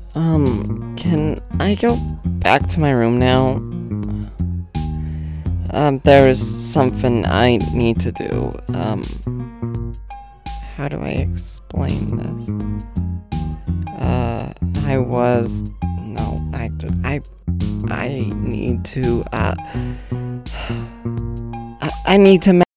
Can I go back to my room now? There is something I need to do. How do I explain this? I need to, I need to